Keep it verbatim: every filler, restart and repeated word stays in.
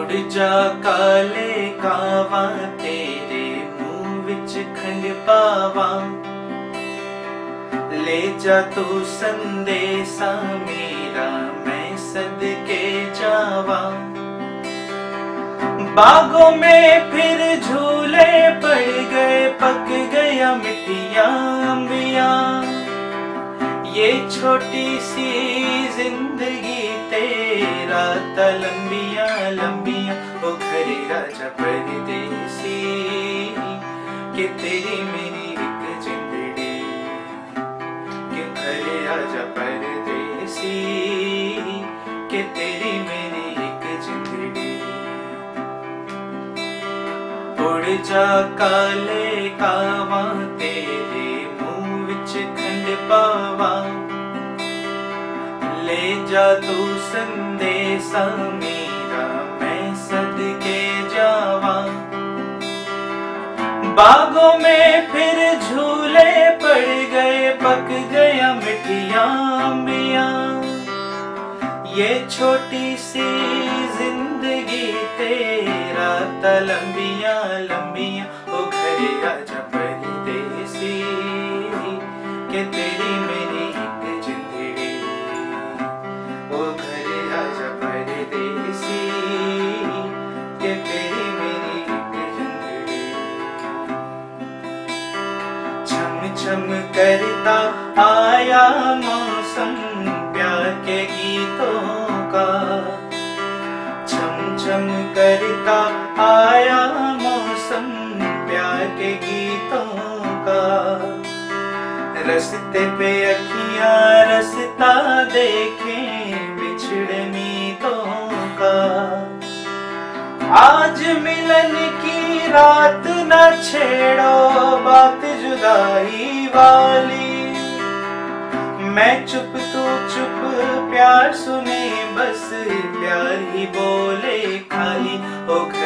उड़ जा काले कावा तेरे मुंह विच खंड पावा, ले जा तू संदेशा मेरा मैं सदके जावा। बागों में फिर झूले पड़ गए, पक गया मिठिया अंबिया, ये छोटी सी जिंदगी तेरा ता लंबिया लंबिया। ओ घरे राजा परदेसी कि तेरी मेरी एक जिंदड़ी, कि घरे राजा परदेसी कि तेरी मेरी एक जिंदड़ी। उड़ जा काले कावा तेरे मुंह विच खंड पावा, ले जा तू संदेशा मेरा मैं सदके जावा। बागों में फिर झूले पड़ गए, पक गया मिठिया अंबिया, ये छोटी सी जिंदगी तेरा ता लंबिया लंबिया। ओ घरे राजा परदेसी कि तेरी मेरी एक जिंदड़ी, ओ घरे राजा परदेसी कि तेरी मेरी एक जिंदड़ी। छम छम करता आया मौसम प्यार के गीतों का, छम छम करता आया मौसम प्यार के गीतों का। रस्ते पे अखियां रास्ता देखें बिछड़े मीतों का, आज मिलन की रात न छेड़ो बात जुदाई वाली, मैं चुप तू चुप प्यार सुने बस प्यार ही बोले खाली। ओ